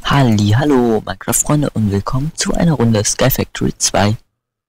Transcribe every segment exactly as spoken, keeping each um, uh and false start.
Halli, hallo Minecraft-Freunde und willkommen zu einer Runde Sky Factory zwei.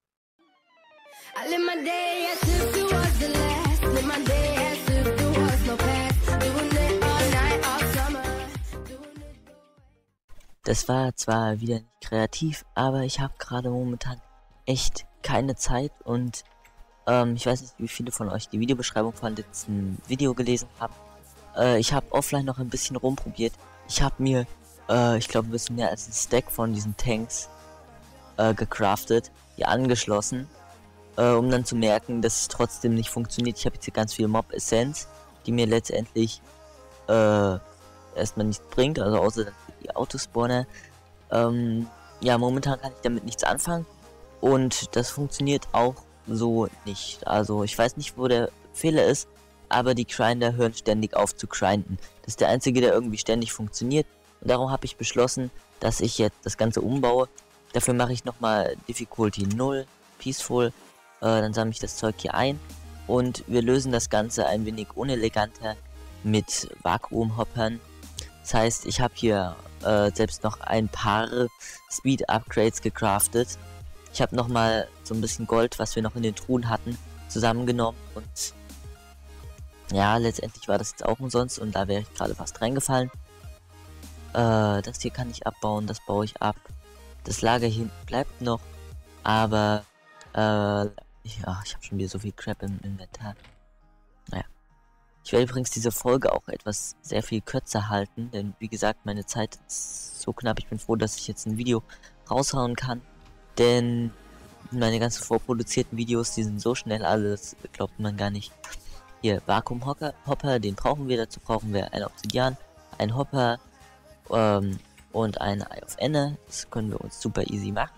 Das war zwar wieder nicht kreativ, aber ich habe gerade momentan echt keine Zeit und ähm, ich weiß nicht, wie viele von euch die Videobeschreibung von letzten Video gelesen haben. Äh, ich habe offline noch ein bisschen rumprobiert. Ich habe mir, äh, ich glaube, ein bisschen mehr als ein Stack von diesen Tanks äh, gecraftet, die angeschlossen, äh, um dann zu merken, dass es trotzdem nicht funktioniert. Ich habe jetzt hier ganz viel Mob-Essenz, die mir letztendlich äh, erstmal nichts bringt, also außer die Autospawner. Ähm, ja, momentan kann ich damit nichts anfangen und das funktioniert auch so nicht. Also ich weiß nicht, wo der Fehler ist, aber die Grinder hören ständig auf zu grinden. Das ist der einzige, der irgendwie ständig funktioniert und darum habe ich beschlossen, dass ich jetzt das Ganze umbaue. Dafür mache ich nochmal Difficulty null, Peaceful, äh, dann sammle ich das Zeug hier ein und wir lösen das Ganze ein wenig uneleganter mit Vakuumhoppern. Das heißt, ich habe hier äh, selbst noch ein paar Speed-Upgrades gecraftet. Ich habe nochmal so ein bisschen Gold, was wir noch in den Truhen hatten, zusammengenommen und ja, letztendlich war das jetzt auch umsonst und da wäre ich gerade fast reingefallen. Äh, das hier kann ich abbauen, das baue ich ab. Das Lager hier bleibt noch, aber äh, ja, ich habe schon wieder so viel Crap im Inventar. Naja. Ich werde übrigens diese Folge auch etwas sehr viel kürzer halten, denn wie gesagt, meine Zeit ist so knapp. Ich bin froh, dass ich jetzt ein Video raushauen kann, denn meine ganzen vorproduzierten Videos, die sind so schnell, alles glaubt man gar nicht. Hier, Vakuumhopper, Hopper, den brauchen wir, dazu brauchen wir ein Obsidian, ein Hopper ähm, und ein Eye of Ender. Das können wir uns super easy machen.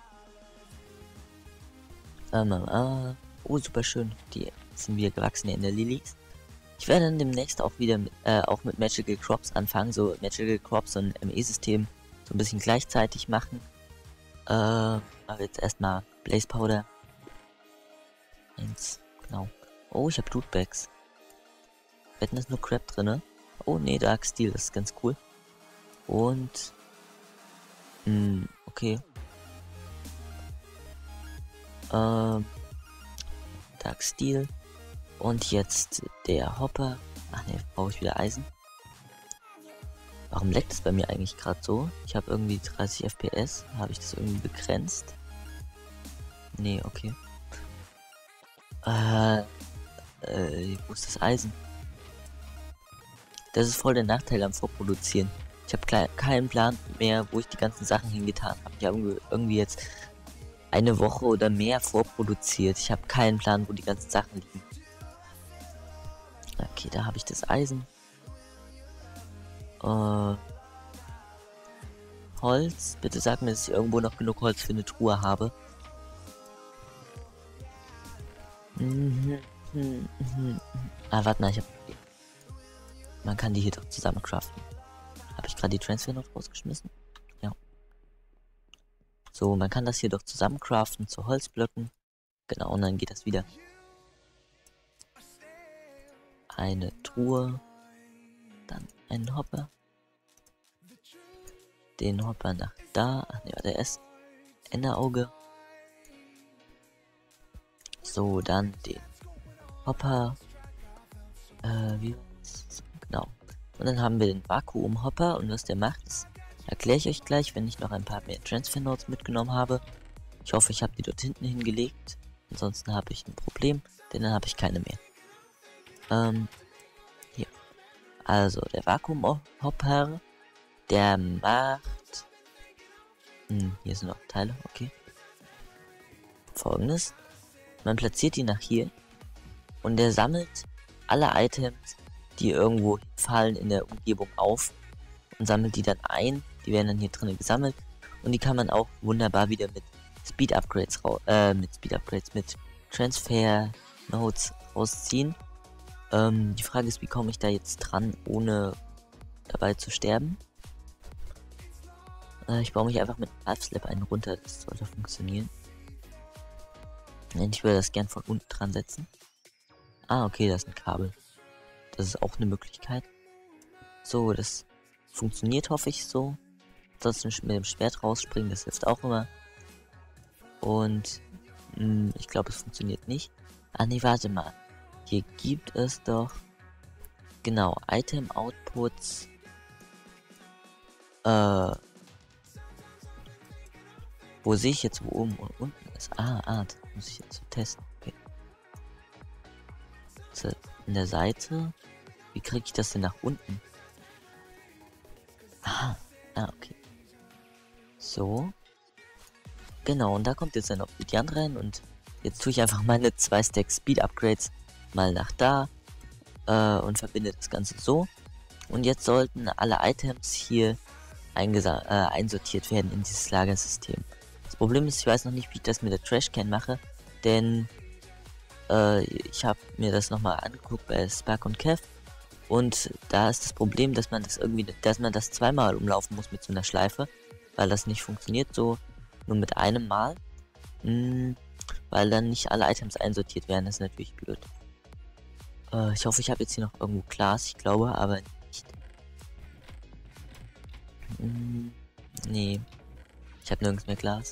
Ähm, äh, oh, super schön, die sind wieder gewachsen hier in der Lilies. Ich werde dann demnächst auch wieder mit, äh, auch mit Magical Crops anfangen, so Magical Crops und M E-System so ein bisschen gleichzeitig machen. Äh, aber jetzt erstmal Blaze Powder. Eins, genau. Oh, ich habe Lootbags. Wetten, ist nur Crap drinne. Oh nee, Dark Steel, das ist ganz cool. Und mh, okay. Ähm, Dark Steel. Und jetzt der Hopper. Ach ne, brauche ich wieder Eisen. Warum leckt es bei mir eigentlich gerade so? Ich habe irgendwie dreißig F P S. Habe ich das irgendwie begrenzt? Nee, okay. Äh, äh, wo ist das Eisen? Das ist voll der Nachteil am Vorproduzieren. Ich habe keinen Plan mehr, wo ich die ganzen Sachen hingetan habe. Ich habe irgendwie jetzt eine Woche oder mehr vorproduziert. Ich habe keinen Plan, wo die ganzen Sachen liegen. Okay, da habe ich das Eisen. Äh, Holz. Bitte sag mir, dass ich irgendwo noch genug Holz für eine Truhe habe. Mhm, mhm, mhm. Ah, warte mal, ich habe... Man kann die hier doch zusammen craften. Habe ich gerade die Transfer noch rausgeschmissen? Ja. So, man kann das hier doch zusammen craften zu Holzblöcken. Genau, und dann geht das wieder. Eine Truhe. Dann einen Hopper. Den Hopper nach da. Ach ne, der ist Enderauge. So, dann den Hopper. Äh, wie so, genau. Und dann haben wir den Vakuumhopper und was der macht, das erkläre ich euch gleich, wenn ich noch ein paar mehr Transfer Nodes mitgenommen habe. Ich hoffe, ich habe die dort hinten hingelegt. Ansonsten habe ich ein Problem, denn dann habe ich keine mehr. Ähm, hier. Also, der Vakuumhopper, der macht... Hm, hier sind noch Teile, okay. Folgendes. Man platziert die nach hier und der sammelt alle Items, die irgendwo fallen in der Umgebung auf und sammelt die dann ein. Die werden dann hier drinnen gesammelt und die kann man auch wunderbar wieder mit Speed Upgrades äh, mit Speed Upgrades mit Transfer Nodes rausziehen. Ähm, die Frage ist, wie komme ich da jetzt dran, ohne dabei zu sterben? Äh, ich baue mich einfach mit Life Slab einen runter, das sollte funktionieren. Ich würde das gern von unten dran setzen. Ah, okay, das ist ein Kabel. Das ist auch eine Möglichkeit. So, das funktioniert, hoffe ich so. ansonsten mit dem Schwert rausspringen, das hilft auch immer. Und mh, ich glaube, es funktioniert nicht. Ah nee, warte mal. Hier gibt es doch genau Item Outputs. Äh, wo sehe ich jetzt, wo oben und unten ist? Ah, ah, das muss ich jetzt so testen. Okay. So, in der Seite. Wie kriege ich das denn nach unten? Ah, ah, okay. So. Genau, und da kommt jetzt ein Obsidian rein und jetzt tue ich einfach meine zwei Stack Speed Upgrades mal nach da äh, und verbinde das Ganze so. Und jetzt sollten alle Items hier äh, einsortiert werden in dieses Lagersystem. Das Problem ist, ich weiß noch nicht, wie ich das mit der Trashcan mache, denn äh, ich habe mir das nochmal angeguckt bei Spark und Kev. Und da ist das Problem, dass man das irgendwie, dass man das zweimal umlaufen muss mit so einer Schleife, weil das nicht funktioniert so nur mit einem Mal, hm, weil dann nicht alle Items einsortiert werden. Das ist natürlich blöd. Äh, ich hoffe, ich habe jetzt hier noch irgendwo Glas, ich glaube, aber nicht. Hm, nee, ich habe nirgends mehr Glas.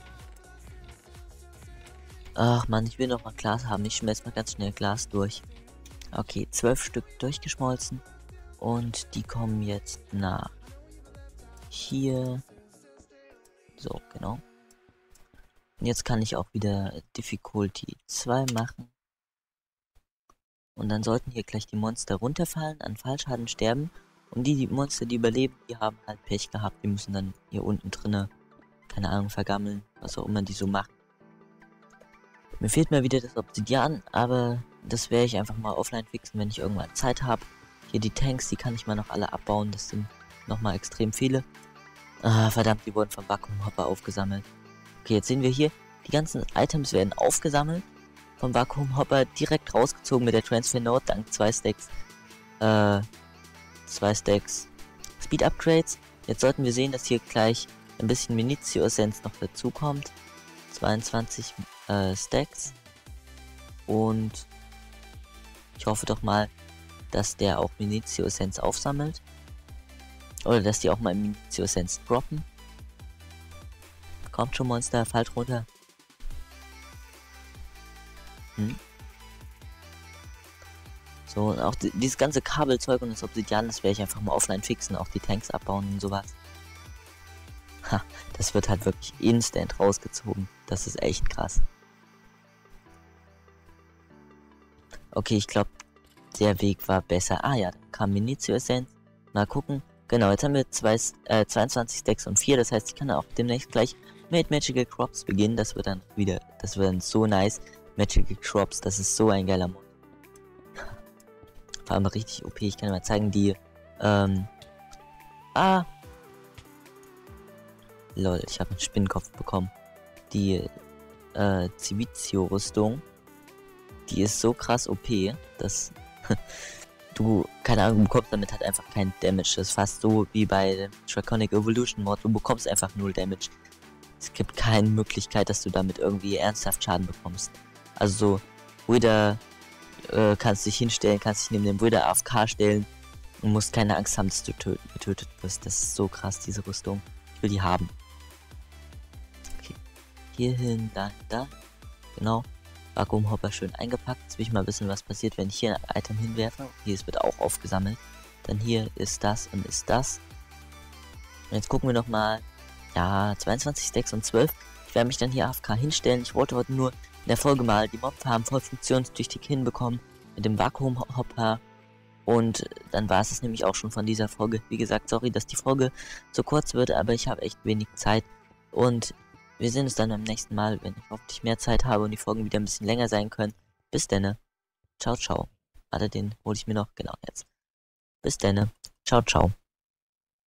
Ach man, ich will noch mal Glas haben. Ich schmeiß mal ganz schnell Glas durch. Okay, zwölf Stück durchgeschmolzen. Und die kommen jetzt nach hier. So, genau. Und jetzt kann ich auch wieder Difficulty zwei machen. Und dann sollten hier gleich die Monster runterfallen, an Fallschaden sterben. Und die, die Monster, die überleben, die haben halt Pech gehabt. Die müssen dann hier unten drinne, keine Ahnung, vergammeln, was auch immer die so machen. Mir fehlt mal wieder das Obsidian, aber das werde ich einfach mal offline fixen, wenn ich irgendwann Zeit habe. Hier die Tanks, die kann ich mal noch alle abbauen. Das sind nochmal extrem viele. Ah, verdammt, die wurden vom Vakuumhopper aufgesammelt. Okay, jetzt sehen wir hier, die ganzen Items werden aufgesammelt. Vom Vakuumhopper direkt rausgezogen mit der Transfer Node, dank zwei Stacks. Äh, zwei Stacks Speed Upgrades. Jetzt sollten wir sehen, dass hier gleich ein bisschen Minitio Essence noch dazu kommt. zweiundzwanzig äh, Stacks. Und ich hoffe doch mal, dass der auch Minitio Essence aufsammelt. Oder dass die auch mal Minitio Essence droppen. Kommt schon, Monster, fallt runter. Hm. So, und auch die, dieses ganze Kabelzeug und das Obsidian, das werde ich einfach mal offline fixen. Auch die Tanks abbauen und sowas. Ha, das wird halt wirklich instant rausgezogen. Das ist echt krass. Okay, ich glaube, der Weg war besser. Ah ja, dann kam Minitio Essence. Mal gucken. Genau, jetzt haben wir zwei, äh, zweiundzwanzig Stacks und vier. Das heißt, ich kann auch demnächst gleich mit Magical Crops beginnen. Das wird dann wieder, das wird dann so nice. Magical Crops, das ist so ein geiler Mod. Vor allem richtig O P. Ich kann mal zeigen, die, ähm, ah, lol, ich habe einen Spinnenkopf bekommen. Die, äh, Civizio-Rüstung, die ist so krass O P, dass du, keine Ahnung, du bekommst damit halt einfach kein Damage. Das ist fast so wie bei dem Draconic Evolution Mod. Du bekommst einfach null Damage. Es gibt keine Möglichkeit, dass du damit irgendwie ernsthaft Schaden bekommst. Also so, Wither äh, kannst dich hinstellen, kannst dich neben dem Wither A F K stellen und musst keine Angst haben, dass du tö getötet wirst. Das ist so krass, diese Rüstung. Ich will die haben. Okay. Hierhin, da, da. Genau. Vakuumhopper schön eingepackt. Jetzt will ich mal wissen, was passiert, wenn ich hier ein Item hinwerfe. Hier, es wird auch aufgesammelt. Dann hier ist das und ist das. Und jetzt gucken wir noch mal. Ja, zweiundzwanzig Stacks und zwölf. Ich werde mich dann hier A F K hinstellen. Ich wollte heute nur in der Folge mal die Mobfarm voll funktionstüchtig hinbekommen. Mit dem Vakuumhopper. Und dann war es es nämlich auch schon von dieser Folge. Wie gesagt, sorry, dass die Folge so kurz wird, aber ich habe echt wenig Zeit. Und wir sehen uns dann beim nächsten Mal, wenn ich hoffentlich mehr Zeit habe und die Folgen wieder ein bisschen länger sein können. Bis denne. Ciao, ciao. Warte, den hole ich mir noch. Genau, jetzt. Bis denne. Ciao, ciao.